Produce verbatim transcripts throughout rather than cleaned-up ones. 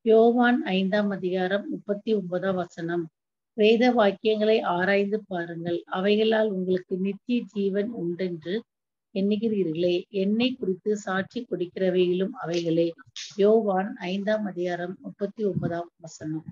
யோவான் ஐந்தாம் அதிகாரம் முப்பத்தி ஒன்பதாம் வசனம். வேத வாக்கியங்களை ஆராய்ந்து பாருங்கள், அவைகளால் உங்களுக்கு நித்திய ஜீவன் உண்டென்று எண்ணுகிறீர்களே. என்னை குறித்து சாட்சி கொடுக்கிறவைகளும் அவைகளே. யோவான் ஐந்தாம் அதிகாரம் முப்பத்தி ஒன்பதாம் வசனம்.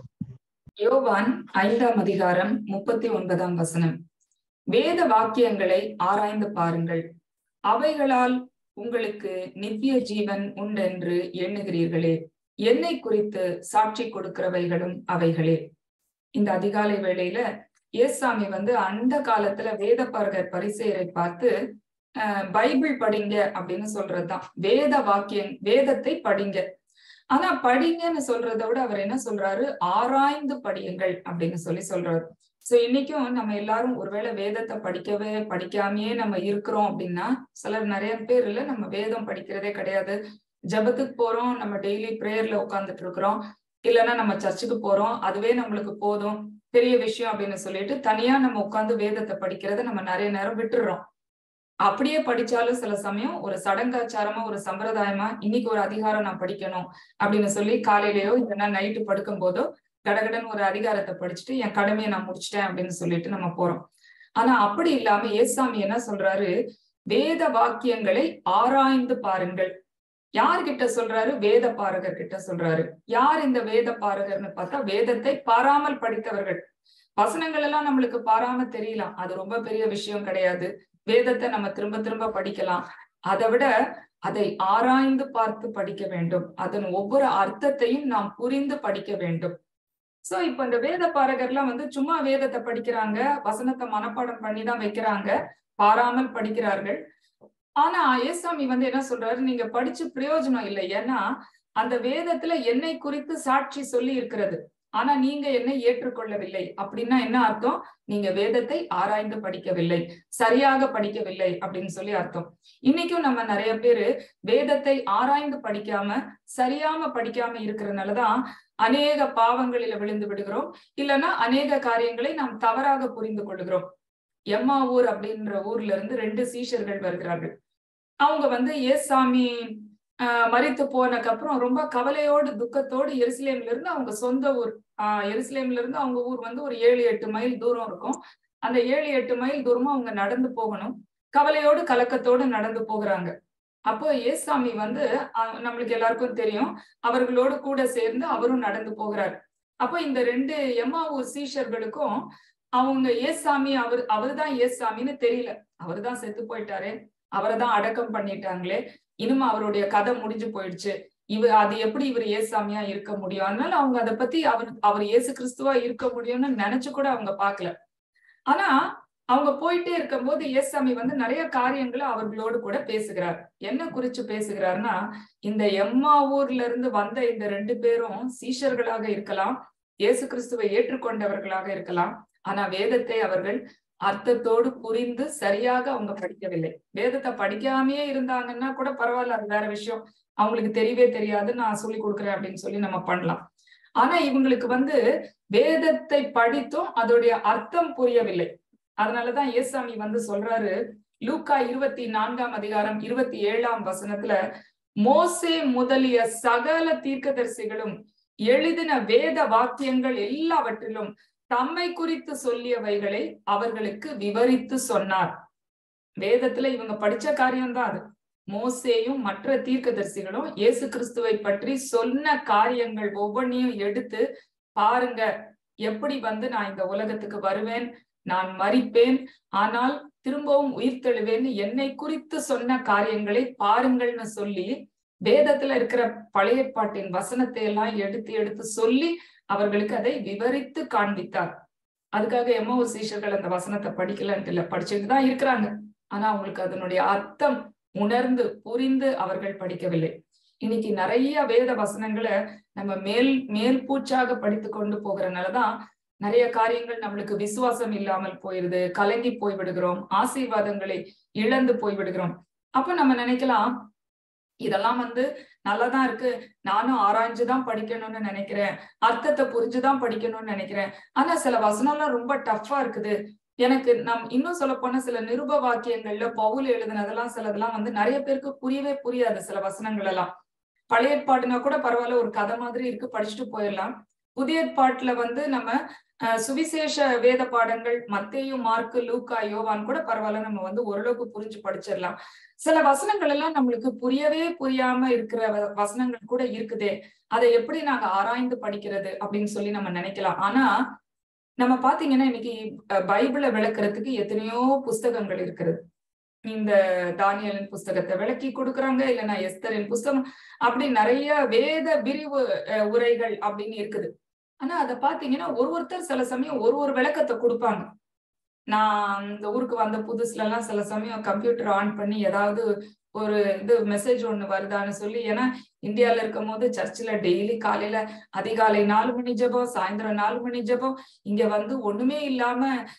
யோவான் ஐந்தாம் அதிகாரம் முப்பத்தி ஒன்பதாம் வசனம். வேத வாக்கியங்களை ஆராய்ந்து பாருங்கள், அவைகளால் உங்களுக்கு நித்திய ஜீவன் உண்டென்று எண்ணுகிறீர்களே. என்னை குறித்து சாட்சி கொடுக்கிறவைகளும் அவைகளே. இந்த அதிகாலை வேளையில ஏசாமி வந்து அந்த காலத்துல வேத பாரகர் பரிசேயரை பார்த்து அஹ் பைபிள் படிங்க அப்படின்னு சொல்றதுதான். வேத வாக்கியம் வேதத்தை படிங்க. ஆனா படிங்கன்னு சொல்றதை விட அவர் என்ன சொல்றாரு, ஆராய்ந்து படியுங்கள் அப்படின்னு சொல்லி சொல்றாரு. சோ இன்னைக்கும் நம்ம எல்லாரும் ஒருவேளை வேதத்தை படிக்கவே படிக்காமையே நம்ம இருக்கிறோம் அப்படின்னா, சிலர் நிறைய பேர் இல்ல நம்ம வேதம் படிக்கிறதே கிடையாது. ஜபத்துக்கு போறோம், நம்ம டெய்லி பிரேயர்ல உட்கார்ந்துட்டு இருக்கிறோம், இல்லைன்னா நம்ம சர்ச்சுக்கு போறோம், அதுவே நம்மளுக்கு போதும் பெரிய விஷயம் அப்படின்னு சொல்லிட்டு தனியா நம்ம உட்கார்ந்து வேதத்தை படிக்கிறத நம்ம நிறைய நேரம் விட்டுடுறோம். அப்படியே படிச்சாலும் சில சமயம் ஒரு சடங்காச்சாரமா ஒரு சம்பிரதாயமா இன்னைக்கு ஒரு அதிகாரம் நான் படிக்கணும் அப்படின்னு சொல்லி காலையிலயோ இல்லைன்னா நைட்டு படுக்கும் போதோ கடகடன் ஒரு அதிகாரத்தை படிச்சுட்டு என் கடமையை நான் முடிச்சிட்டேன் அப்படின்னு சொல்லிட்டு நம்ம போறோம். ஆனா அப்படி இல்லாம ஏசாமி என்ன சொல்றாரு, வேத வாக்கியங்களை ஆராய்ந்து பாருங்கள். யார்கிட்ட சொல்றாரு? வேத பாரகர் கிட்ட சொல்றாரு. யார் இந்த வேத பாரகர்னு பார்த்தா, வேதத்தை பாராமல் படித்தவர்கள். வசனங்கள் எல்லாம் நம்மளுக்கு பாராம தெரியலாம், அது ரொம்ப பெரிய விஷயம் கிடையாது. வேதத்தை நம்ம திரும்ப திரும்ப படிக்கலாம். அதை விட அதை ஆராய்ந்து பார்த்து படிக்க வேண்டும். அதன் ஒவ்வொரு அர்த்தத்தையும் நாம் புரிந்து படிக்க வேண்டும். சோ இப்ப இந்த வேத பாரகர்லாம் வந்து சும்மா வேதத்தை படிக்கிறாங்க, வசனத்தை மனப்பாடம் பண்ணிதான் வைக்கிறாங்க, பாராமல் படிக்கிறார்கள். ஆனா ஏசாமி வந்து என்ன சொல்றாரு, நீங்க படிச்சு பிரயோஜனம் இல்லை. ஏன்னா அந்த வேதத்துல என்னை குறித்து சாட்சி சொல்லி இருக்கிறது, ஆனா நீங்க என்னை ஏற்றுக்கொள்ளவில்லை. அப்படின்னா என்ன அர்த்தம்? நீங்க வேதத்தை ஆராய்ந்து படிக்கவில்லை, சரியாக படிக்கவில்லை அப்படின்னு சொல்லி அர்த்தம். இன்னைக்கும் நம்ம நிறைய பேரு வேதத்தை ஆராய்ந்து படிக்காம சரியாம படிக்காம இருக்கிறதுனாலதான் அநேக பாவங்களில விழுந்து விடுகிறோம், இல்லைன்னா அநேக காரியங்களை நாம் தவறாக புரிந்து கொள்கிறோம். எம்மா ஊர் அப்படின்ற ஊர்ல இருந்து ரெண்டு சீஷர்கள் வருகிறார்கள். அவங்க வந்து ஏசாமி ஆஹ் மரித்து போனதுக்கு அப்புறம் ரொம்ப கவலையோடு துக்கத்தோடு எருசலேம்ல இருந்து அவங்க சொந்த ஊர் ஆஹ் எருசலேம்ல இருந்து அவங்க ஊர் வந்து ஒரு ஏழு எட்டு மைல் தூரம் இருக்கும். அந்த ஏழு எட்டு மைல் தூரமா அவங்க நடந்து போகணும். கவலையோடு கலக்கத்தோடு நடந்து போகிறாங்க. அப்போ ஏசாமி வந்து நம்மளுக்கு எல்லாருக்கும் தெரியும், அவர்களோடு கூட சேர்ந்து அவரும் நடந்து போகிறார். அப்போ இந்த ரெண்டு எம்மாவூர் சீஷர்களுக்கும் அவங்க ஏசாமி அவர் அவருதான் ஏசாமின்னு தெரியல. அவருதான் செத்து போயிட்டாரு, அவரை தான் அடக்கம் பண்ணிட்டாங்களே, இனிமே அவருடைய கதை முடிஞ்சு போயிடுச்சு, இவர் அது எப்படி இவர் ஏசாமியா இருக்க முடியும்? அதனால அவங்க அதை பத்தி அவர் அவர் இயேசு கிறிஸ்துவா இருக்க முடியும்னு நினைச்சு கூட அவங்க பார்க்கல. ஆனா அவங்க போயிட்டே இருக்கும் போது ஏசாமி வந்து நிறைய காரியங்களை அவர்களோடு கூட பேசுகிறார். என்ன குறிச்சு பேசுகிறார்னா, இந்த எம்மா ஊர்ல இருந்து வந்த இந்த ரெண்டு பேரும் சீஷர்களாக இருக்கலாம், இயேசு கிறிஸ்துவை ஏற்றுக்கொண்டவர்களாக இருக்கலாம், ஆனா வேதத்தை அவர்கள் அர்த்தத்தோடு புரிந்து சரியாக அவங்க படிக்கவில்லை. வேதத்தை படிக்காமையே இருந்தாங்கன்னா கூட பரவாயில்ல, அது வேற விஷயம், அவங்களுக்கு தெரியவே தெரியாது, நான் சொல்லி கொடுக்குறேன் அப்படின்னு சொல்லி நம்ம பண்ணலாம். ஆனா இவங்களுக்கு வந்து வேதத்தை படித்தும் அதோடைய அர்த்தம் புரியவில்லை. அதனாலதான் ஏசாமி வந்து சொல்றாரு, லூக்கா இருபத்தி நான்காம் அதிகாரம் இருபத்தி ஏழாம் வசனத்துல, மோசே முதலிய சகல தீர்க்கதரிசிகளும் எழுதின வேத வாக்கியங்கள் எல்லாவற்றிலும் தம்மை குறித்து சொல்லியவைகளை அவர்களுக்கு விவரித்து சொன்னார். வேதத்துல இவங்க படிச்ச காரியம்தான் அது. மோசேயும் மற்ற தீர்க்கதரிசிகளும் இயேசு கிறிஸ்துவை பற்றி சொன்ன காரியங்கள் ஒவ்வொன்றையும் எடுத்து பாருங்க, எப்படி வந்து நான் இந்த உலகத்துக்கு வருவேன், நான் மரிப்பேன், ஆனால் திரும்பவும் உயிர்த்தெழுவேன், என்னை குறித்து சொன்ன காரியங்களை பாருங்கள்னு சொல்லி வேதத்துல இருக்கிற பழைய பாட்டின் வசனத்தை எல்லாம் எடுத்து எடுத்து சொல்லி அவர்களுக்கு அதை விவரித்து காண்பித்தார். அதுக்காக எம்மாவூர் சீஷர்கள் அந்த வசனத்தை படிக்கலன்ட்டு இல்ல, படிச்சுட்டு தான் இருக்கிறாங்க. ஆனா அவங்களுக்கு அதனுடைய அர்த்தம் உணர்ந்து புரிந்து அவர்கள் படிக்கவில்லை. இன்னைக்கு நிறைய வேத வசனங்களை நம்ம மேல் மேல் பூச்சாக படித்து கொண்டு போகிறதுனாலதான் நிறைய காரியங்கள் நம்மளுக்கு விசுவாசம் இல்லாமல் போயிருது, கலங்கி போய் விடுகிறோம், ஆசீர்வாதங்களை இழந்து போய் விடுகிறோம். அப்ப நம்ம நினைக்கலாம், இதெல்லாம் வந்து நல்லாதான் இருக்கு, நானும் ஆராய்ஞ்சுதான் படிக்கணும்னு நினைக்கிறேன், அர்த்தத்தை புரிஞ்சுதான் படிக்கணும்னு நினைக்கிறேன், ஆனா சில வசனம்லாம் ரொம்ப டஃப்பா இருக்குது எனக்கு. நம் இன்னும் சொல்ல போனா சில நிருப வாக்கியங்கள்ல பவுல் எழுதுனதெல்லாம் சிலதெல்லாம் வந்து நிறைய பேருக்கு புரியவே புரியாது. சில வசனங்கள் எல்லாம் பழைய ஏற்பாடுனா கூட பரவாயில்ல, ஒரு கதை மாதிரி இருக்கு, படிச்சுட்டு போயிடலாம். புதிய ஏற்பாட்டுல வந்து நம்ம அஹ் சுவிசேஷ வேத பாடங்கள் மத்தேயு, மார்க்கு, லூக்கா, யோவான் கூட பரவாயில்ல, நம்ம வந்து ஓரளவுக்கு புரிஞ்சு படிச்சிடலாம். சில வசனங்கள் எல்லாம் நம்மளுக்கு புரியவே புரியாம இருக்கிற வசனங்கள் கூட இருக்குதே, அதை எப்படி நாங்க ஆராய்ந்து படிக்கிறது அப்படின்னு சொல்லி நம்ம நினைக்கலாம். ஆனா நம்ம பாத்தீங்கன்னா இன்னைக்கு பைபிளை விளக்குறதுக்கு எத்தனையோ புஸ்தகங்கள் இருக்கிறது. இந்த தானியலின் புஸ்தகத்தை விளக்கி கொடுக்குறாங்க, இல்லைன்னா எஸ்தரின் புஸ்தகம், அப்படி நிறைய வேத விரிவு உரைகள் அப்படின்னு இருக்குது. ஆனா அதை பாத்தீங்கன்னா ஒரு ஒருத்தர் சில சமயம் ஒரு ஒரு விளக்கத்தை கொடுப்பாங்க. நான் இந்த ஊருக்கு வந்த புதுசுல எல்லாம் சில சமயம் கம்ப்யூட்டர் ஆன் பண்ணி ஏதாவது ஒரு இது மெசேஜ் ஒண்ணு வருதான்னு சொல்லி, ஏன்னா இந்தியால இருக்கும் போது சர்ச்சில் டெய்லி காலையில அதிகாலை நாலு மணி ஜெபம், சாயந்தரம் நாலு மணி ஜெபம். இங்க வந்து ஒண்ணுமே இல்லாம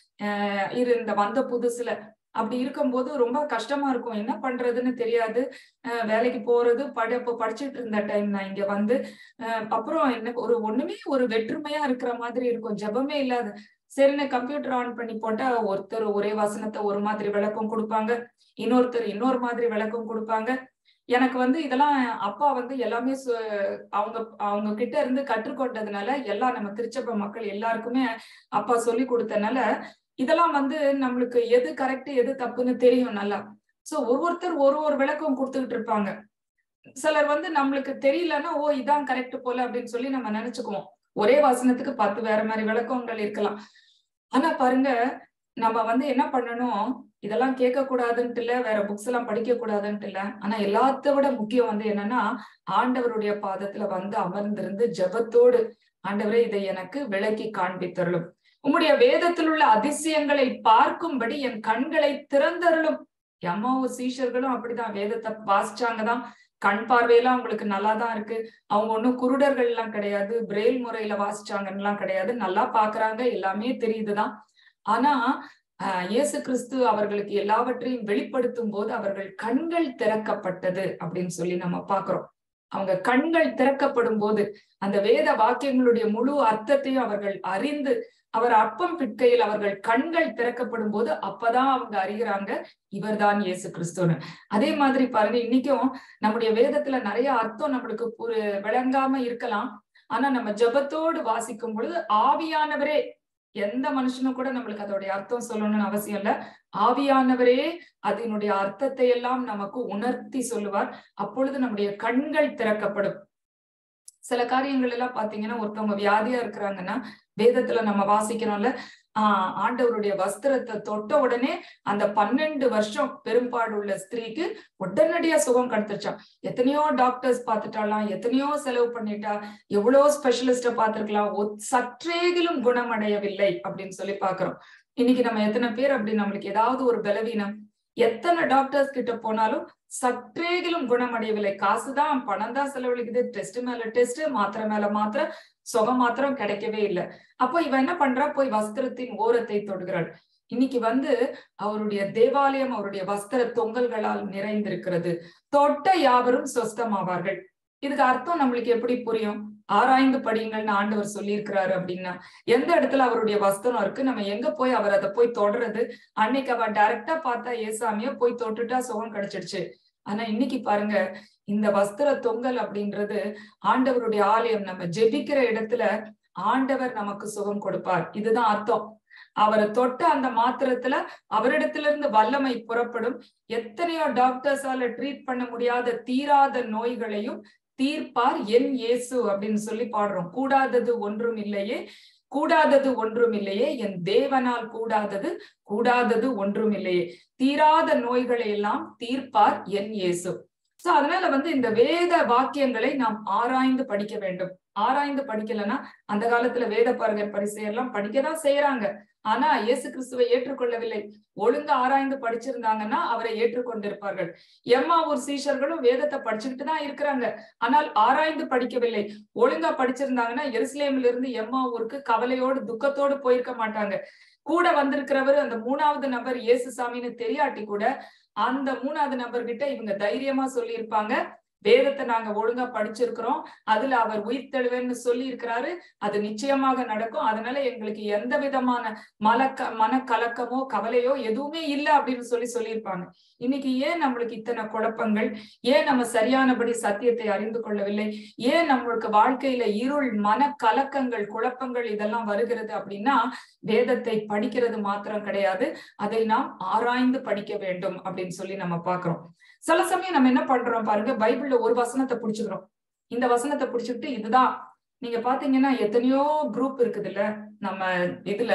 அஹ் இருந்த வந்த புதுசுல அப்படி இருக்கும்போது ரொம்ப கஷ்டமா இருக்கும், என்ன பண்றதுன்னு தெரியாது. அஹ் வேலைக்கு போறது படி அப்போ படிச்சுட்டு இருந்த டைம் நான் இங்க வந்து அஹ் அப்புறம் என்ன ஒரு ஒண்ணுமே ஒரு வெற்றுமையா இருக்கிற மாதிரி இருக்கும், ஜெபமே இல்லாத. சரின்னு கம்ப்யூட்டர் ஆன் பண்ணி போட்டா ஒருத்தர் ஒரே வசனத்தை ஒரு மாதிரி விளக்கம் கொடுப்பாங்க, இன்னொருத்தர் இன்னொரு மாதிரி விளக்கம் கொடுப்பாங்க. எனக்கு வந்து இதெல்லாம் அப்பா வந்து எல்லாமே அவங்க அவங்க கிட்ட இருந்து கற்றுக்கொண்டதுனால, எல்லா நம்ம திருச்சபை மக்கள் எல்லாருக்குமே அப்பா சொல்லி கொடுத்தனால இதெல்லாம் வந்து நம்மளுக்கு எது கரெக்ட் எது தப்புன்னு தெரியும் நல்லா. சோ ஒவ்வொருத்தர் ஒரு ஒரு விளக்கம் கொடுத்துக்கிட்டு இருப்பாங்க. சிலர் வந்து நம்மளுக்கு தெரியலன்னா ஓ இதான் கரெக்ட் போல அப்படின்னு சொல்லி நம்ம நினைச்சுக்குவோம். ஒரே வசனத்துக்கு பத்து வேற மாதிரி விளக்கங்கள் இருக்கலாம். ஆனா பாருங்க, நம்ம வந்து என்ன பண்ணணும், இதெல்லாம் கேட்க கூடாதுன்ட்டு இல்ல, வேற புக்ஸ் எல்லாம் படிக்க கூடாதுன்ட்டு இல்ல. ஆனா எல்லாத்த விட முக்கியம் வந்து என்னன்னா, ஆண்டவருடைய பாதத்துல வந்து அமர்ந்திருந்து ஜெபத்தோடு, ஆண்டவரே இதை எனக்கு விளக்கி காண்பித்தருளும், உம்முடைய வேதத்தில் உள்ள அதிசயங்களை பார்க்கும்படி என் கண்களை திறந்தருளும். எம்மாவும் சீஷர்களும் அப்படிதான் வேதத்தை வாசிச்சாங்கதான், கண் பார்வையெல்லாம் அவங்களுக்கு நல்லாதான் இருக்கு. அவங்க ஒன்னும் குருடர்கள் எல்லாம் கிடையாது, பிரெயில் முறையில வாசிச்சாங்கன்னு எல்லாம் கிடையாது, நல்லா பாக்குறாங்க, எல்லாமே தெரியுதுதான். ஆனா ஆஹ் இயேசு கிறிஸ்து அவர்களுக்கு எல்லாவற்றையும் வெளிப்படுத்தும் போது அவர்கள் கண்கள் திறக்கப்பட்டது அப்படின்னு சொல்லி நம்ம பாக்குறோம். அவங்க கண்கள் திறக்கப்படும் போது அந்த வேத வாக்கியங்களுடைய முழு அர்த்தத்தையும் அவர்கள் அறிந்து, அவர் அப்பம் பிட்கையில் அவர்கள் கண்கள் திறக்கப்படும் போது அப்பதான் அவங்க அறிகிறாங்க இவர்தான் இயேசு கிறிஸ்துன்னு. அதே மாதிரி பாருங்க, இன்னைக்கும் நம்முடைய வேதத்துல நிறைய அர்த்தம் நம்மளுக்கு ஒரு விளங்காம இருக்கலாம். ஆனா நம்ம ஜெபத்தோடு வாசிக்கும் பொழுது ஆவியானவரே, எந்த மனுஷனும் கூட நம்மளுக்கு அதோடைய அர்த்தம் சொல்லணும்னு அவசியம் இல்ல, ஆவியானவரே அதனுடைய அர்த்தத்தை எல்லாம் நமக்கு உணர்த்தி சொல்லுவார். அப்பொழுது நம்முடைய கண்கள் திறக்கப்படும். சில காரியங்கள் எல்லாம் பாத்தீங்கன்னா, ஒருத்தவங்க வியாதியா இருக்கிறாங்கன்னா வேதத்துல நம்ம வாசிக்கிறோம்ல, ஆஹ் ஆண்டவருடைய வஸ்திரத்தை தொட்ட உடனே அந்த பன்னெண்டு வருஷம் பெரும்பாடு உள்ள ஸ்திரீக்கு உடனடியா சுகம் கிடைச்சிருச்சான். எத்தனையோ டாக்டர்ஸ் பார்த்துட்டாலாம், எத்தனையோ செலவு பண்ணிட்டா, எவ்வளவு ஸ்பெஷலிஸ்ட பார்த்திருக்கலாம், சற்றேகிலும் குணமடையவில்லை அப்படின்னு சொல்லி பாக்குறோம். இன்னைக்கு நம்ம எத்தனை பேர் அப்படி, நம்மளுக்கு ஏதாவது ஒரு பலவீனம், எத்தனை டாக்டர்ஸ் கிட்ட போனாலும் சற்றேகிலும் குணமடையவில்லை. காசுதான், பணம் தான் செலவழிக்குது, டெஸ்ட் மேல டெஸ்ட், மாத்திரை மேல மாத்திரை, சுகம் மாத்திரம் கிடைக்கவே இல்லை. அப்போ இவன் என்ன பண்றா, போய் வஸ்திரத்தின் ஓரத்தை தொடுகிறாள். இன்னைக்கு வந்து அவருடைய தேவாலயம் அவருடைய வஸ்திர தொங்கல்களால் நிறைந்திருக்கிறது. தொட்ட யாவரும் சொஸ்தமாவார்கள். இதுக்கு அர்த்தம் நம்மளுக்கு எப்படி புரியும்? ஆராய்ந்து படியுங்கள்னு ஆண்டவர் சொல்லியிருக்கிறாரு அப்படின்னா, எந்த இடத்துல அவருடைய வஸ்திரம் இருக்கு, நம்ம எங்க போய் அவர் அதை போய் தொடறது? அன்னைக்கு அவ டைரக்டா பார்த்தா ஏசாமிய போய் தொட்டுட்டா சுகம் கிடைச்சிடுச்சு. ஆனா இன்னைக்கு பாருங்க, இந்த வஸ்திர தொங்கல் அப்படின்றது ஆண்டவருடைய ஆலயம். நம்ம ஜெபிக்கிற இடத்துல ஆண்டவர் நமக்கு சுகம் கொடுப்பார், இதுதான் அர்த்தம். அவரை தொட்ட அந்த மாத்திரத்துல அவரிடத்துல இருந்து வல்லமை புறப்படும். எத்தனையோ டாக்டர்ஸால ட்ரீட் பண்ண முடியாத தீராத நோய்களையும் தீர்ப்பார் என் இயேசு அப்படின்னு சொல்லி பாடுறோம். கூடாதது ஒன்றும் இல்லையே, கூடாதது ஒன்றும் இல்லையே, என் தேவனால் கூடாதது கூடாதது ஒன்றும் இல்லையே, தீராத நோய்களை எல்லாம் தீர்ப்பார் என் இயேசு. சோ அதனால வந்து இந்த வேத வாக்கியங்களை நாம் ஆராய்ந்து படிக்க வேண்டும். ஆராய்ந்து படிக்கலன்னா, அந்த காலத்துல வேத பாரகர் பரிசேயெல்லாம் படிக்கதான் செய்யறாங்க, ஆனா இயேசு கிறிஸ்துவை ஏற்றுக்கொள்ளவில்லை. ஒழுங்கா ஆராய்ந்து படிச்சிருந்தாங்கன்னா அவரை ஏற்றுக்கொண்டிருப்பார்கள். எம்மாவூர் சீஷர்களும் வேதத்தை படிச்சுக்கிட்டு தான் இருக்கிறாங்க, ஆனால் ஆராய்ந்து படிக்கவில்லை. ஒழுங்கா படிச்சிருந்தாங்கன்னா எருசலேமில இருந்து எம்மாவூருக்கு கவலையோடு துக்கத்தோடு போயிருக்க மாட்டாங்க. கூட வந்திருக்கிறவர் அந்த மூணாவது நபர் இயேசு சாமின்னு தெரியாட்டி கூட அந்த மூணாவது நபர்கிட்ட இவங்க தைரியமா சொல்லி இருப்பாங்க, வேதத்தை நாங்க ஒழுங்கா படிச்சிருக்கிறோம், அதுல அவர் உயிர் தெழுவேன்னு சொல்லி இருக்கிறாரு, அது நிச்சயமாக நடக்கும், அதனால எங்களுக்கு எந்த விதமான மலக்க மனக்கலக்கமோ கவலையோ எதுவுமே இல்லை அப்படின்னு சொல்லி சொல்லியிருப்பாங்க. இன்னைக்கு ஏன் நம்மளுக்கு இத்தனை குழப்பங்கள்? ஏன் நம்ம சரியானபடி சத்தியத்தை அறிந்து கொள்ளவில்லை? ஏன் நம்மளுக்கு வாழ்க்கையில இருள், மன கலக்கங்கள், குழப்பங்கள் இதெல்லாம் வருகிறது அப்படின்னா வேதத்தை படிக்கிறது மாத்திரம் கிடையாது, அதை நாம் ஆராய்ந்து படிக்க வேண்டும் அப்படின்னு சொல்லி நம்ம பாக்குறோம். சில சமயம் நம்ம என்ன பண்றோம் பாருங்க, பைபிள்ல ஒரு வசனத்தை பிடிச்சுக்கிறோம், இந்த வசனத்தை பிடிச்சுக்கிட்டு இதுதான். நீங்க பாத்தீங்கன்னா எத்தனையோ குரூப் இருக்குது இல்ல நம்ம இதுல,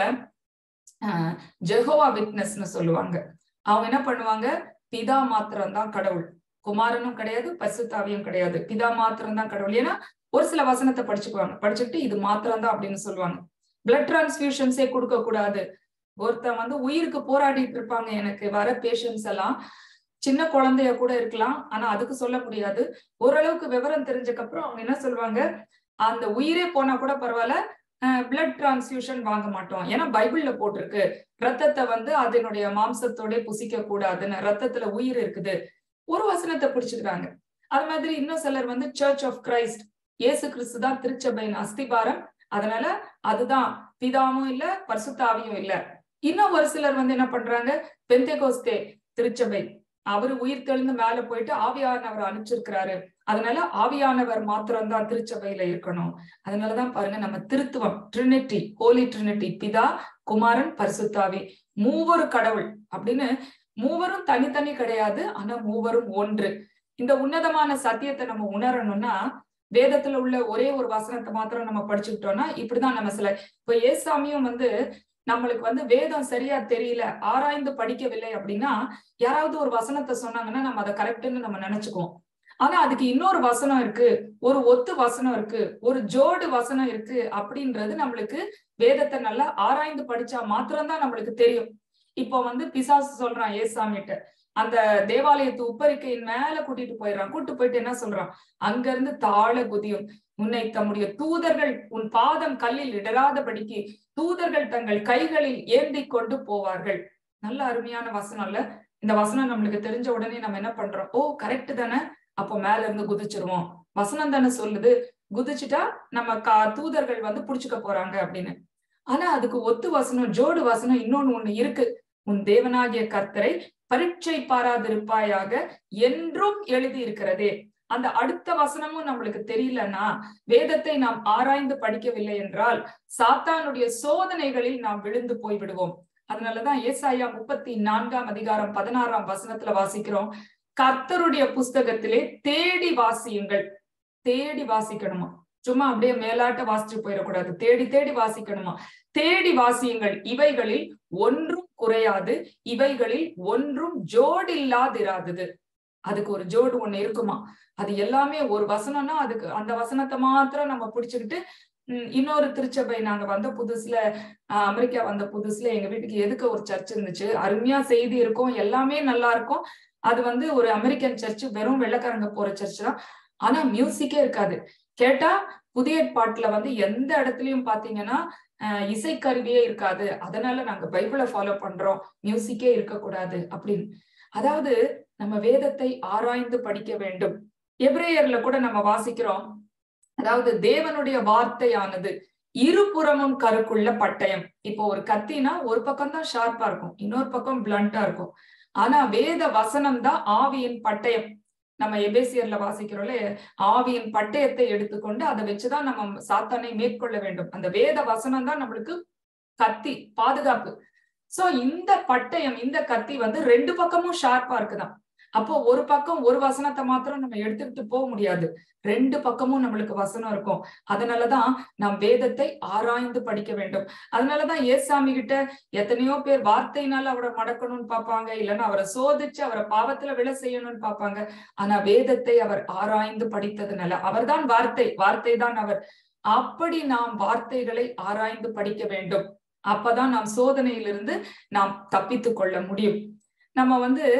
ஆஹ் ஜெகோவா விட்னஸ்ன்னு சொல்லுவாங்க. அவங்க என்ன பண்ணுவாங்க, பிதா மாத்திரம் தான் கடவுள், குமாரனும் கிடையாது, பரிசுத்தாவியும் கிடையாது, பிதா மாத்திரம் தான் கடவுள். ஏன்னா ஒரு சில வசனத்தை படிச்சுக்குவாங்க, படிச்சுட்டு இது மாத்திரம் தான் அப்படின்னு சொல்லுவாங்க. பிளட் டிரான்ஸ்பியூஷன்ஸே கொடுக்க கூடாது. ஒருத்தன் வந்து உயிருக்கு போராடிட்டு இருப்பாங்க, எனக்கு வர பேஷண்ட்ஸ் எல்லாம் சின்ன குழந்தைய கூட இருக்கலாம், ஆனா அதுக்கு சொல்ல முடியாது. ஓரளவுக்கு விவரம் தெரிஞ்சக்கு அப்புறம் அவங்க என்ன சொல்லுவாங்க, அந்த உயிரே போனா கூட பரவாயில்ல, பிளட் டிரான்ஸ்பியூஷன் வாங்க மாட்டோம், ஏன்னா பைபிள்ல போட்டிருக்கு ரத்தத்தை வந்து அதனுடைய மாம்சத்தோட புசிக்க கூடாதுன்னு, ரத்தத்துல உயிர் இருக்குது. ஒரு வசனத்தை பிடிச்சுக்கிறாங்க. அது மாதிரி இன்னும் சிலர் வந்து சர்ச் ஆஃப் கிரைஸ்ட், இயேசு கிறிஸ்து தான் திருச்சபையின் அஸ்திபாரம், அதனால அதுதான், பிதாவும் இல்ல பரிசுத்தாவியும் இல்ல. இன்னும் ஒரு சிலர் வந்து என்ன பண்றாங்க, பெந்தேகோஸ்தே திருச்சபை, அவரு உயிர் தெழுந்து மேல போயிட்டு ஆவியானவர் அனுப்பிச்சிருக்கிறாரு, அதனால ஆவியானவர் மாத்திரம்தான் திருச்சபையில இருக்கணும். அதனாலதான் பாருங்க நம்ம திருத்துவம், ட்ரினிட்டி, ஹோலி ட்ரினிட்டி, பிதா, குமாரன், பரிசுத்தாவி, மூவரு கடவுள் அப்படின்னு, மூவரும் தனித்தனி கிடையாது, ஆனா மூவரும் ஒன்று. இந்த உன்னதமான சத்தியத்தை நம்ம உணரணும்னா வேதத்துல உள்ள ஒரே ஒரு வசனத்தை மாத்திரம் நம்ம படிச்சுக்கிட்டோம்னா இப்படிதான் நம்ம சில, இப்ப ஏசாமியும் வந்து நம்மளுக்கு வந்து வேதம் சரியா தெரியல, ஆராய்ந்து படிக்கவில்லை அப்படின்னா யாராவது ஒரு வசனத்தை சொன்னாங்கன்னா நம்ம அதை கரெக்டுன்னு நம்ம நினைச்சுக்குவோம். ஆனா அதுக்கு இன்னொரு வசனம் இருக்கு, ஒரு ஒத்து வசனம் இருக்கு, ஒரு ஜோடு வசனம் இருக்கு அப்படின்றது நம்மளுக்கு வேதத்தை நல்லா ஆராய்ந்து படிச்சா மாத்திரம்தான் நம்மளுக்கு தெரியும். இப்போ வந்து பிசாசு சொல்றான் ஏசாமிட்ட, அந்த தேவாலயத்து உப்பரிக்கையின் மேல கூட்டிட்டு போயிடறான், கூட்டு போயிட்டு என்ன சொல்றான், அங்க இருந்து தாழ குதியும், உன்னை தம்முடைய தூதர்கள் உன் பாதம் கல்லில் இடராதபடிக்கு தூதர்கள் தங்கள் கைகளில் ஏந்தி கொண்டு போவார்கள். நல்ல அருமையான வசனம் இல்ல? இந்த வசனம் நம்மளுக்கு தெரிஞ்ச உடனே நம்ம என்ன பண்றோம், ஓ கரெக்ட் தானே, அப்போ மேல இருந்து குதிச்சிருவோம், வசனம் தானே சொல்லுது, குதிச்சுட்டா நம்ம கா தூதர்கள் வந்து புடிச்சுக்க போறாங்க அப்படின்னு. ஆனா அதுக்கு ஒத்து வசனம், ஜோடு வசனம் இன்னொன்னு ஒண்ணு இருக்கு, உன் தேவனாகிய கர்த்தரை பரீட்சை பாராதிருப்பாயாக என்றும் எழுதி இருக்கிறதே. அந்த அடுத்த வசனமும் நம்மளுக்கு தெரியலன்னா, வேதத்தை நாம் ஆராய்ந்து படிக்கவில்லை என்றால் சாத்தானுடைய சோதனைகளில் நாம் விழுந்து போய் விடுவோம். அதனாலதான் ஏசாயா முப்பத்தி நான்காம் அதிகாரம் பதினாறாம் வசனத்துல வாசிக்கிறோம், கர்த்தருடைய புஸ்தகத்திலே தேடி வாசியுங்கள். தேடி வாசிக்கணுமா, சும்மா அப்படியே மேலாட்ட வாசிச்சு போயிடக்கூடாது, தேடி தேடி வாசிக்கணுமா. தேடி வாசியுங்கள், இவைகளில் ஒன்றும் குறையாது, இவைகளில் ஒன்றும் ஜோடு இல்லாதிராதது. அதுக்கு ஒரு ஜோடு ஒண்ணு இருக்குமா, அது எல்லாமே ஒரு வசனம்னா அதுக்கு அந்த வசனத்தை மாத்திரம் நம்ம பிடிச்சுக்கிட்டு, உம் இன்னொரு திருச்சபை, நாங்க வந்த புதுசுல ஆஹ் அமெரிக்கா வந்த புதுசுல எங்க வீட்டுக்கு எதுக்கு ஒரு சர்ச் இருந்துச்சு, அருமையா செய்தி இருக்கும், எல்லாமே நல்லா இருக்கும். அது வந்து ஒரு அமெரிக்கன் சர்ச், வெறும் வெள்ளைக்காரங்க போற சர்ச் தான், ஆனா மியூசிக்கே இருக்காது. கேட்டா புதிய ஏற்பாட்டுல வந்து எந்த இடத்துலயும் பாத்தீங்கன்னா அஹ் இசைக்கருவியே இருக்காது, அதனால நாங்க பைபிளை ஃபாலோ பண்றோம், மியூசிக்கே இருக்கக்கூடாது அப்படின்னு. அதாவது நம்ம வேதத்தை ஆராய்ந்து படிக்க வேண்டும். எபிரேயர்ல கூட நம்ம வாசிக்கிறோம், அதாவது தேவனுடைய வார்த்தையானது இருபுறமும் கருக்குள்ள பட்டயம். இப்போ ஒரு கத்தினா ஒரு பக்கம் தான் ஷார்ப்பா இருக்கும், இன்னொரு பக்கம் பிளண்டா இருக்கும். ஆனா வேத வசனம் தான் ஆவியின் பட்டயம். நம்ம எபேசியர்ல வாசிக்கிறோம்ல, ஆவியின் பட்டயத்தை எடுத்துக்கொண்டு அதை வச்சுதான் நம்ம சாத்தானை மேற்கொள்ள வேண்டும். அந்த வேத வசனம் தான் நம்மளுக்கு கத்தி, பாதுகாப்பு. சோ இந்த பட்டயம், இந்த கத்தி வந்து ரெண்டு பக்கமும் ஷார்ப்பா இருக்குதான். அப்போ ஒரு பக்கம் ஒரு வசனத்தை மாத்திரம் நம்ம எடுத்துக்கிட்டு போக முடியாது, ரெண்டு பக்கமும் நம்மளுக்கு வசனம் இருக்கும். அதனாலதான் நாம் வேதத்தை ஆராய்ந்து படிக்க வேண்டும். அதனாலதான் ஏசாமி கிட்ட எத்தனையோ பேர் வார்த்தையினால அவரை மடக்கணும்னு பார்ப்பாங்க, இல்லைன்னா அவரை சோதிச்சு அவரை பாவத்துல விழ செய்யணும்னு பார்ப்பாங்க. ஆனா வேதத்தை அவர் ஆராய்ந்து படித்ததுனால, அவர்தான் வார்த்தை, வார்த்தை தான் அவர். அப்படி நாம் வார்த்தைகளை ஆராய்ந்து படிக்க வேண்டும். அப்பதான் நாம் சோதனையிலிருந்து நாம் தப்பித்து கொள்ள முடியும். நம்ம வந்து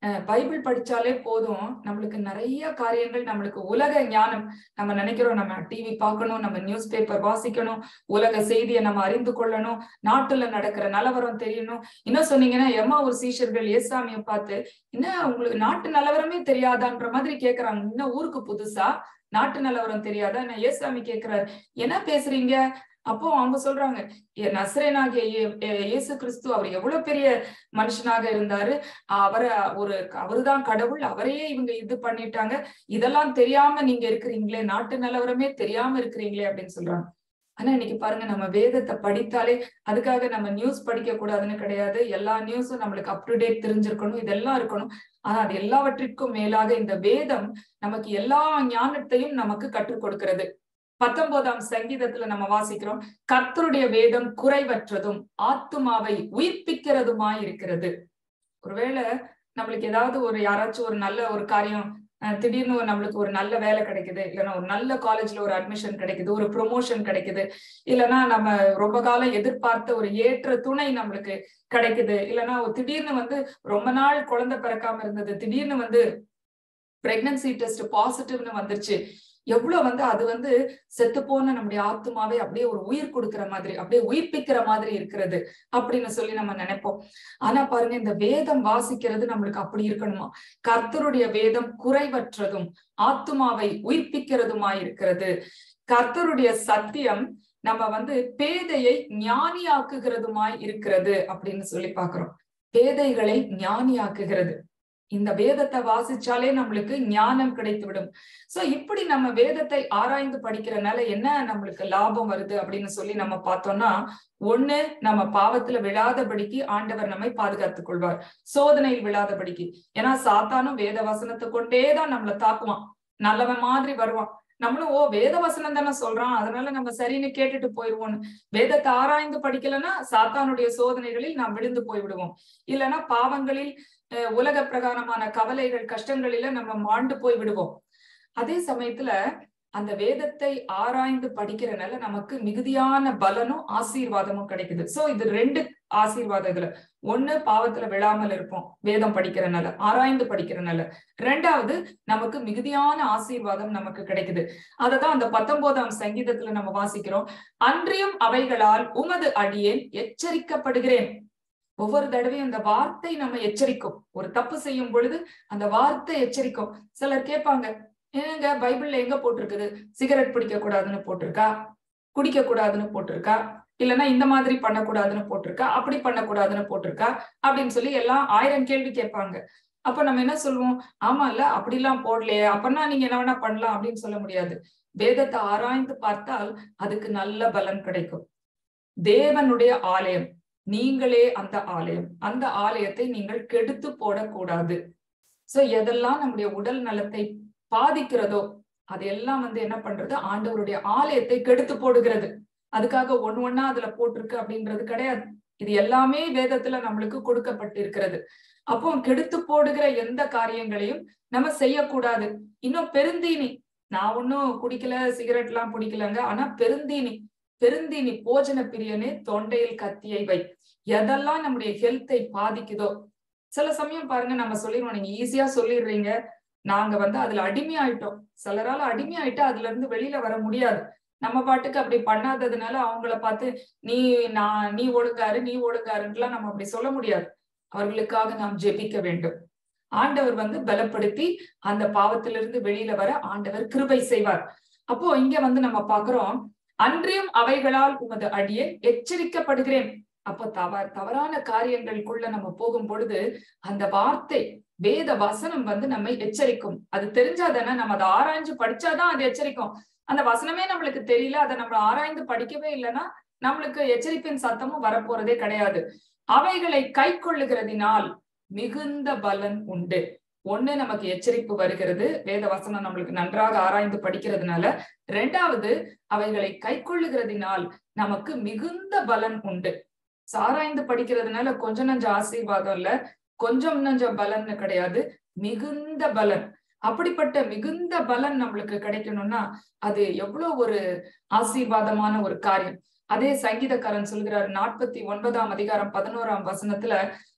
பைபிள் படிச்சாலே போதும், நம்மளுக்கு நிறைய காரியங்கள், நம்மளுக்கு உலக ஞானம், நம்ம நினைக்கிறோம் நம்ம டிவி பார்க்கணும், நம்ம நியூஸ் பேப்பர் வாசிக்கணும், உலக செய்தியை நம்ம அறிந்து கொள்ளணும், நாட்டுல நடக்கிற நிலவரம் தெரியணும். இன்னும் சொன்னீங்கன்னா எம்மா ஒரு சீஷர்கள் ஏசாமியை பார்த்து, என்ன உங்களுக்கு நாட்டு நிலவரமே தெரியாதான்ற மாதிரி கேக்குறாங்க. இன்னும் ஊருக்கு புதுசா நாட்டு நிலவரம் தெரியாதா? நான் ஏசாமி கேக்குறாரு, என்ன பேசுறீங்க? அப்போ அவங்க சொல்றாங்க, நசரேனாகிய இயேசு கிறிஸ்து அவர் எவ்வளவு பெரிய மனுஷனாக இருந்தாரு, அவரை ஒரு அவருதான் கடவுள், அவரையே இவங்க இது பண்ணிட்டாங்க, இதெல்லாம் தெரியாம நீங்க இருக்கிறீங்களே, நாட்டு நிலவரமே தெரியாம இருக்கிறீங்களே அப்படின்னு சொல்றாங்க. ஆனா இன்னைக்கு பாருங்க, நம்ம வேதத்தை படித்தாலே, அதுக்காக நம்ம நியூஸ் படிக்க கூடாதுன்னு கிடையாது, எல்லா நியூஸும் நம்மளுக்கு அப் டு டேட் தெரிஞ்சிருக்கணும், இதெல்லாம் இருக்கணும். ஆனா அது எல்லாவற்றிற்கும் மேலாக இந்த வேதம் நமக்கு எல்லா ஞானத்தையும் நமக்கு கற்றுக் கொடுக்கிறது. பத்தொன்பதாம் சங்கீதத்துல நம்ம வாசிக்கிறோம், கர்த்தருடைய வேதம் குறைவற்றதும் ஆத்துமாவை உயிர்ப்பிக்கிறதுமாய் இருக்கிறது. ஒருவேளை நம்மளுக்கு ஏதாவது ஒரு யாராச்சும் ஒரு நல்ல ஒரு காரியம், திடீர்னு நம்மளுக்கு ஒரு நல்ல வேலை கிடைக்குது, இல்லைன்னா ஒரு நல்ல காலேஜ்ல ஒரு அட்மிஷன் கிடைக்குது, ஒரு ப்ரொமோஷன் கிடைக்குது, இல்லைன்னா நம்ம ரொம்ப காலம் எதிர்பார்த்த ஒரு ஏற்ற துணை நம்மளுக்கு கிடைக்குது, இல்லைன்னா ஒரு திடீர்னு வந்து ரொம்ப நாள் குழந்தை பிறக்காம இருந்தது, திடீர்னு வந்து பிரெக்னன்சி டெஸ்ட் பாசிட்டிவ்னு வந்துருச்சு. எவ்வளவு வந்து அது வந்து செத்து போன நம்முடைய ஆத்மாவை அப்படியே ஒரு உயிர் கொடுக்கிற மாதிரி, அப்படியே உயிர்ப்பிக்கிற மாதிரி இருக்கிறது அப்படின்னு சொல்லி நம்ம நினைப்போம். ஆனா பாருங்க, இந்த வேதம் வாசிக்கிறது நம்மளுக்கு அப்படி இருக்கணுமா? கர்த்தருடைய வேதம் குறைவற்றதும் ஆத்மாவை உயிர்ப்பிக்கிறதுமாய் இருக்கிறது. கர்த்தருடைய சத்தியம் நம்ம வந்து பேதையை ஞானியாக்குகிறதுமாய் இருக்கிறது அப்படின்னு சொல்லி பாக்குறோம். பேதைகளை ஞானியாக்குகிறது. இந்த வேதத்தை வாசிச்சாலே நம்மளுக்கு ஞானம் கிடைத்து விடும். சோ இப்படி நம்ம வேதத்தை ஆராய்ந்து படிக்கிறனால என்ன நம்மளுக்கு லாபம் வருது அப்படின்னு சொல்லி நம்ம பார்த்தோம்னா, ஒண்ணு, நம்ம பாவத்துல விழாதபடிக்கு ஆண்டவர் நம்மை பாதுகாத்துக் கொள்வார், சோதனையில் விழாதபடிக்கு. ஏன்னா சாத்தானும் வேத வசனத்தை கொண்டேதான் நம்மளை தாக்குவான், நல்லவன் மாதிரி வருவான். நம்மளும் ஓ வேத வசனம் தானே சொல்றான், அதனால நம்ம சரின்னு கேட்டுட்டு போயிடுவோம். வேதத்தை ஆராய்ந்து படிக்கலன்னா சாத்தானுடைய சோதனைகளில் நாம் விழுந்து போய்விடுவோம், இல்லைன்னா பாவங்களில் உலக பிரகாரமான கவலைகள் கஷ்டங்களில நம்ம மாண்டு போய் விடுவோம். அதே சமயத்துல அந்த வேதத்தை ஆராய்ந்து படிக்கிறனால நமக்கு மிகுதியான பலனும் ஆசீர்வாதமும் கிடைக்குது. சோ இது ரெண்டு ஆசீர்வாதம் இதுல. ஒண்ணு, பாவத்துல விழாமல் இருப்போம் வேதம் படிக்கிறனால, ஆராய்ந்து படிக்கிறனால. ரெண்டாவது, நமக்கு மிகுதியான ஆசீர்வாதம் நமக்கு கிடைக்குது. அததான் அந்த பத்தொன்பதாம் சங்கீதத்துல நம்ம வாசிக்கிறோம், அன்றியும் அவைகளால் உமது அடியேன் எச்சரிக்கப்படுகிறேன். ஒவ்வொரு தடவையும் அந்த வார்த்தை நம்ம எச்சரிக்கும். ஒரு தப்பு செய்யும் பொழுது அந்த வார்த்தை எச்சரிக்கும். சிலர் கேட்பாங்க, ஏங்க பைபிள்ல எங்க போட்டிருக்குது சிகரெட் பிடிக்க கூடாதுன்னு போட்டிருக்கா, குடிக்க கூடாதுன்னு போட்டிருக்கா, இல்லைன்னா இந்த மாதிரி பண்ணக்கூடாதுன்னு போட்டிருக்கா, அப்படி பண்ணக்கூடாதுன்னு போட்டிருக்கா அப்படின்னு சொல்லி எல்லாம் ஆயிரம் கேள்வி கேட்பாங்க. அப்ப நம்ம என்ன சொல்லுவோம், ஆமா இல்ல அப்படிலாம் போடலையே, அப்பன்னா நீங்க என்ன வேணா பண்ணலாம் அப்படின்னு சொல்ல முடியாது. வேதத்தை ஆராய்ந்து பார்த்தால் அதுக்கு நல்ல பலன் கிடைக்கும். தேவனுடைய ஆலயம், நீங்களே அந்த ஆலயம், அந்த ஆலயத்தை நீங்கள் கெடுத்து போடக்கூடாது. சோ எதெல்லாம் நம்முடைய உடல் நலத்தை பாதிக்கிறதோ அதெல்லாம் வந்து என்ன பண்றது, ஆண்டவருடைய ஆலயத்தை கெடுத்து போடுகிறது. அதுக்காக ஒண்ணு ஒண்ணா அதுல போட்டிருக்கு அப்படின்றது கிடையாது. இது எல்லாமே வேதத்துல நம்மளுக்கு கொடுக்கப்பட்டு இருக்கிறது. அப்போ கெடுத்து போடுகிற எந்த காரியங்களையும் நம்ம செய்யக்கூடாது. இன்னும் பெருந்தீனி, நான் ஒன்னும் குடிக்கல, சிகரெட் எல்லாம் பிடிக்கலங்க, ஆனா பெருந்தீனி பெருந்தீனி போஜன பிரியனே தொண்டையில் கத்தியை வை. எதெல்லாம் நம்முடைய ஹெல்த்தை பாதிக்குதோ, சில சமயம் பாருங்க நம்ம சொல்லிடுவோம், நீங்க ஈஸியா சொல்லிடுறீங்க, நாங்க வந்து அதுல அடிமையாயிட்டோம். சிலரால அடிமையாயிட்டா அதுல இருந்து வெளியில வர முடியாது. நம்ம பாட்டுக்கு அப்படி பண்ணாததுனால அவங்கள பார்த்து நீ நான் நீ ஒழுங்காரு நீ ஒழுங்காருன்னுலாம் நம்ம அப்படி சொல்ல முடியாது. அவர்களுக்காக நாம் ஜெபிக்க வேண்டும். ஆண்டவர் வந்து பலப்படுத்தி அந்த பாவத்திலிருந்து வெளியில வர ஆண்டவர் கிருபை செய்வார். அப்போ இங்க வந்து நம்ம பாக்குறோம், அன்றியும் அவைகளால் உமது அடியேன் எச்சரிக்கப்படுகிறேன். அப்போ தவ தவறான காரியங்களுக்குள்ள நம்ம போகும் பொழுது அந்த வார்த்தை வேத வசனம் வந்து நம்மை எச்சரிக்கும். அது தெரிஞ்சாதானே, நம்ம அதை ஆராய்ஞ்சு படிச்சாதான் அது எச்சரிக்கும். அந்த வசனமே நம்மளுக்கு தெரியல, அதை நம்ம ஆராய்ந்து படிக்கவே இல்லைன்னா நம்மளுக்கு எச்சரிப்பின் சத்தமும் வரப்போறதே கிடையாது. அவைகளை கை கொள்ளுகிறதினால் மிகுந்த பலன் உண்டு. ஒண்ணு, நமக்கு எச்சரிப்பு வருகிறது, வேத வசனம் நம்மளுக்கு நன்றாக ஆராய்ந்து படிக்கிறதுனால. ரெண்டாவது, அவைகளை கை கொள்ளுகிறதினால் நமக்கு மிகுந்த பலன் உண்டு. ஆராய்ந்து படிக்கிறதுனால கொஞ்சம் நஞ்சம் ஆசீர்வாதம் இல்ல, கொஞ்சம் நஞ்சம் பலன்னு கிடையாது, மிகுந்த பலன். அப்படிப்பட்ட மிகுந்த பலன் நம்மளுக்கு கிடைக்கணும்னா அது எவ்வளவு ஒரு ஆசீர்வாதமான ஒரு காரியம். அதே சங்கீதக்காரன் சொல்கிறார், நாற்பத்தி ஒன்பதாம் அதிகாரம் பதினோராம் வசனத்துல,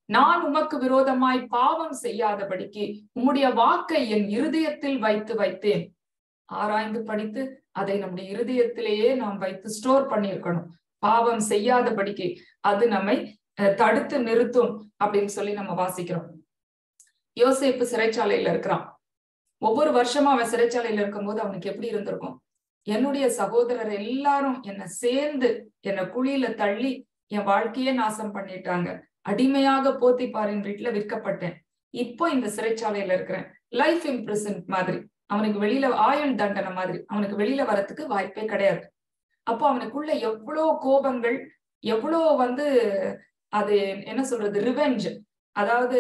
நான் உமக்கு விரோதமாய் பாவம் செய்யாதபடிக்கு உம்முடைய வாக்கை என் இருதயத்தில் வைத்து வைத்தேன். ஆராய்ந்து படித்து அதை நம்முடைய இருதயத்திலேயே நாம் வைத்து ஸ்டோர் பண்ணியிருக்கணும். பாவம் செய்யாதபடிக்கு அது நம்மை தடுத்து நிறுத்தும் அப்படின்னு சொல்லி நம்ம வாசிக்கிறோம். யோசேப்பு சிறைச்சாலையில இருக்கிறான். ஒவ்வொரு வருஷமா அவன் சிறைச்சாலையில இருக்கும் போது அவனுக்கு எப்படி இருந்திருக்கும்? என்னுடைய சகோதரர் எல்லாரும் என்னை சேர்ந்து என்னை குழியில தள்ளி என் வாழ்க்கையே நாசம் பண்ணிட்டாங்க. அடிமையாக போத்திபாரின் வீட்டுல விற்கப்பட்டேன். இப்போ இந்த சிறைச்சாலையில இருக்கிறேன். லைஃப் இம்ப்ரிசன்ட் மாதிரி, அவனுக்கு வெளியில ஆயுள் தண்டனை மாதிரி, அவனுக்கு வெளியில வரத்துக்கு வாய்ப்பே கிடையாது. அப்போ அவனுக்குள்ள எவ்வளோ கோபங்கள், எவ்வளோ வந்து அது என்ன சொல்றது ரிவெஞ்ச், அதாவது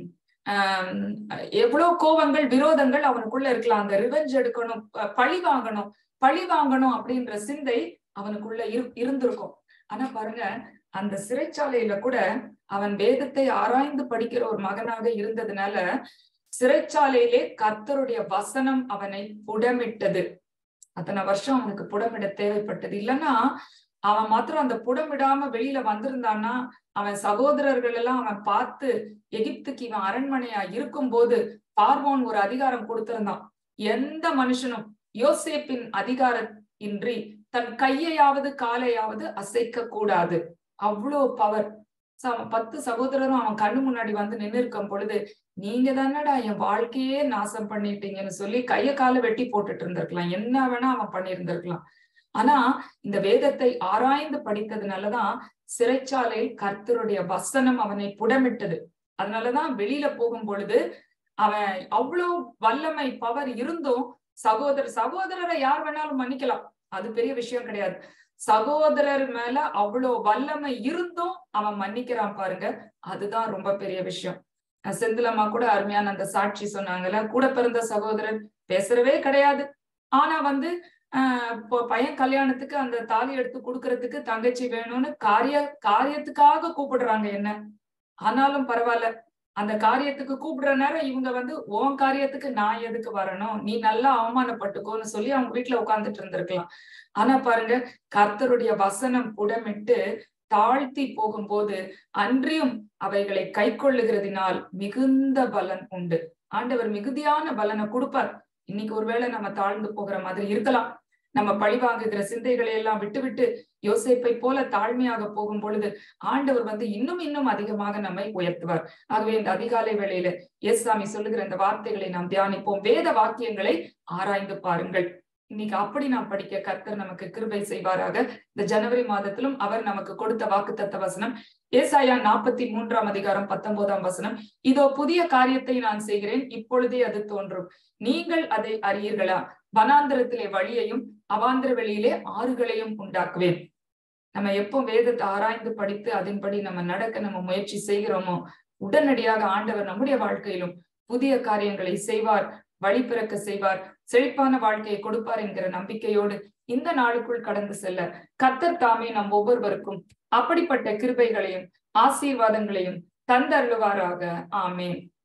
ஆஹ் எவ்வளோ கோபங்கள், விரோதங்கள் அவனுக்குள்ள இருக்கலாம். அந்த ரிவெஞ்ச் எடுக்கணும், பழி வாங்கணும், பழி வாங்கணும் அப்படின்ற சிந்தை அவனுக்குள்ள இரு இருந்திருக்கும். ஆனா பாருங்க, அந்த சிறைச்சாலையில கூட அவன் வேதத்தை ஆராய்ந்து படிக்கிற ஒரு மகனாக இருந்ததுனால சிறைச்சாலையிலே கர்த்தருடைய வசனம் அவனை புடமிட்டது. அத்தனை வருஷம் அவனுக்கு புடமிட தேவைப்பட்டது. இல்லைன்னா அவன் மாத்திரம் அந்த புடமிடாம வெளியில வந்திருந்தான்னா அவன் சகோதரர்கள் எல்லாம் அவன் பார்த்து, எகிப்துக்கு இவன் அரண்மனையா இருக்கும் போது பார்வோன் ஒரு அதிகாரம் கொடுத்திருந்தான். எந்த மனுஷனும் யோசேப்பின் அதிகாரத்தின்றி தன் கையையாவது காலையாவது அசைக்க கூடாது. அவ்வளோ பவர். அவன் பத்து சகோதரரும் அவன் கண்ணு முன்னாடி வந்து நின்று இருக்கும் பொழுது, நீங்க தானடா என் வாழ்க்கையே நாசம் பண்ணிட்டீங்கன்னு சொல்லி கைய கால வெட்டி போட்டுட்டு இருந்திருக்கலாம். என்ன வேணா அவன் பண்ணியிருந்திருக்கலாம். ஆனா இந்த வேதத்தை ஆராய்ந்து படித்ததுனாலதான் சிறைச்சாலையில் கர்த்தருடைய வசனம் அவனை புடமிட்டது. அதனாலதான் வெளியில போகும் பொழுது அவன் அவ்வளவு வல்லமை பவர் இருந்தும், சகோதர சகோதரரை யார் வேணாலும் மன்னிக்கலாம், அது பெரிய விஷயம் கிடையாது. சகோதரர் மேல அவ்வளோ வல்லமை இருந்தும் அவன் மன்னிக்கிறான் பாருங்க, அதுதான் ரொம்ப பெரிய விஷயம். செந்திலம்மா கூட அருமையான அந்த சாட்சி சொன்னாங்கல்ல, கூட பிறந்த சகோதரன் பேசுறவே கிடையாது. ஆனா வந்து ஆஹ் இப்போ பையன் கல்யாணத்துக்கு அந்த தாலி எடுத்து கொடுக்கறதுக்கு தங்கச்சி வேணும்னு காரிய காரியத்துக்காக கூப்பிடுறாங்க என்ன. ஆனாலும் பரவாயில்ல, அந்த காரியத்துக்கு கூப்பிடுற நேரம் இவங்க வந்து உன் காரியத்துக்கு நான் எதுக்கு வரணும், நீ நல்லா அவமானப்பட்டுக்கோன்னு சொல்லி அவங்க வீட்டுல உட்கார்ந்துட்டு இருந்திருக்கலாம். ஆனா பாருங்க, கர்த்தருடைய வசனம் புடமிட்டு தாழ்த்தி போகும்போது அன்றியும் அவைகளை கை கொள்ளுகிறதினால் மிகுந்த பலன் உண்டு. ஆண்டவர் மிகுதியான பலனை கொடுப்பார். இன்னைக்கு ஒருவேளை நம்ம தாழ்ந்து போகிற மாதிரி இருக்கலாம். நம்ம பழி வாங்குகிற சிந்தைகளை எல்லாம் விட்டு விட்டு யோசேப்பை போல தாழ்மையாக போகும் பொழுது ஆண்டவர் வந்து இன்னும் இன்னும் அதிகமாக நம்மை உயர்த்துவார். ஆகவே இந்த அதிகாலை வேளையில இயேசுசாமி சொல்லுகிற இந்த வார்த்தைகளை நாம் தியானிப்போம். வேத வாக்கியங்களை ஆராய்ந்து பாருங்கள். இன்னைக்கு அப்படி நாம் படிக்க கர்த்தர் நமக்கு கிருபை செய்வாராக. இந்த ஜனவரி மாதத்திலும் அவர் நமக்கு கொடுத்த வாக்குத்தத்த வசனம் ஏசாயா நாற்பத்தி மூன்றாம் அதிகாரம் பத்தொன்பதாம் வசனம், இதோ புதிய காரியத்தை நான் செய்கிறேன், இப்பொழுதே அது தோன்றும், நீங்கள் அதை அறியீர்களா? வனாந்திரத்திலே வழியையும் அவாந்திர வெளியிலே ஆறுகளையும் உண்டாக்குவேன். நம்ம எப்போ வேதத்தை ஆராய்ந்து படித்து அதன்படி நம்ம நடக்க நம்ம முயற்சி செய்கிறோமோ, உடனடியாக ஆண்டவர் நம்முடைய வாழ்க்கையிலும் புதிய காரியங்களை செய்வார், வழி பிறக்க செய்வார், செழிப்பான வாழ்க்கையை கொடுப்பார் என்கிற நம்பிக்கையோடு இந்த நாளுக்குள் கடந்து செல்ல கர்த்தர் தாமே நம் ஒவ்வொருவருக்கும் அப்படிப்பட்ட கிருபைகளையும் ஆசீர்வாதங்களையும் தந்தருளுவாராக. ஆமேன்.